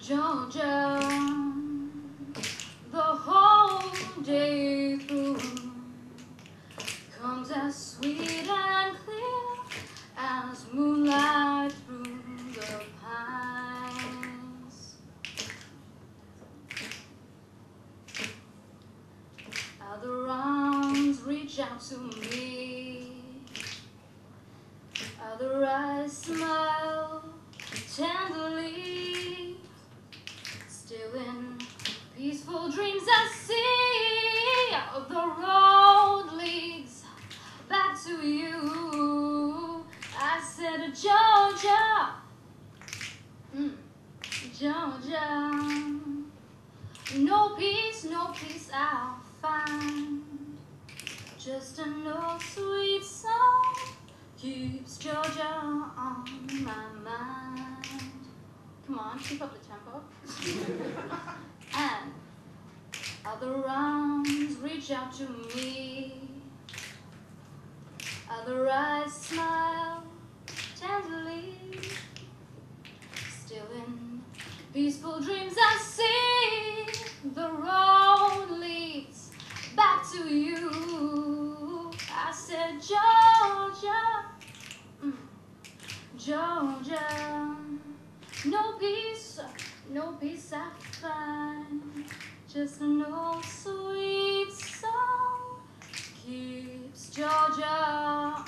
Georgia, the whole day through comes as sweet and clear as moonlight through the pines. Other arms reach out to me, other eyes smile tenderly. Still in peaceful dreams I see the road leads back to you. I said, Georgia, Georgia, no peace I'll find. Just an old sweet song keeps Georgia on my mind. Come on, keep up the tempo. And other arms reach out to me, other eyes smile tenderly. Still in peaceful dreams I see the road leads back to you. I said, Georgia, Georgia, no peace I find. Just an old sweet song keeps Georgia